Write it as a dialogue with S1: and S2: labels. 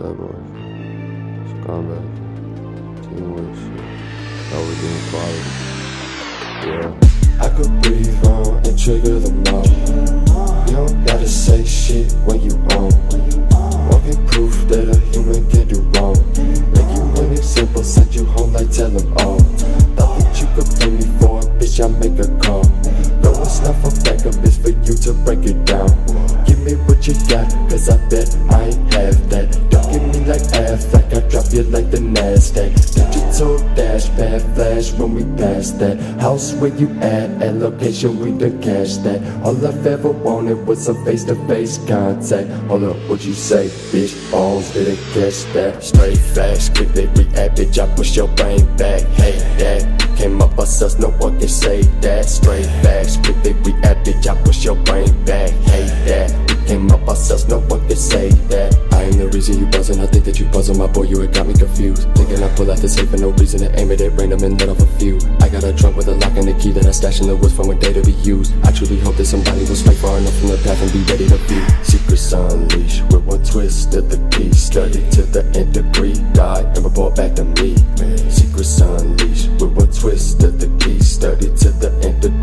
S1: Bad boys. Scumbag. Teamwork shit. Overdoing quality. Yeah.
S2: I could breathe on and trigger them all. You don't gotta say shit when you own. Walking proof that a human can do wrong. Make you an example, send you home like tell them all. Thought that you could pay me for a bitch, I make a call. No, it's not for backup, it's for you to break it down. Give me what you got, cause I bet I ain't have that. Don't give me like Affleck, I drop you like the Nasdaq. Digital dash, bad flash when we pass that. House where you at location we done cash that. All I've ever wanted was a face-to-face contact. Hold up, what you say, bitch? Balls didn't catch that. Straight facts, quick they react, bitch, I push your brain back. Hey, that came up us, no one can say that. Straight facts, quick they react, bitch, I push your brain back. Hey, that came up us, no one can say that. I am the reason you buzzing, I think that you buzzing, my boy, you had got me confused. Thinking I pull out the safe for no reason to aim it at random and let off a few. I got a trunk with a lock and a key that I stash in the woods from a day to be used. I truly hope that somebody will strike far enough from the path and be ready to view. Secrets unleashed with one twist of the key. Study to the nth degree, die and report back to me. Secrets unleashed with one twist of the key. Study to the nth degree.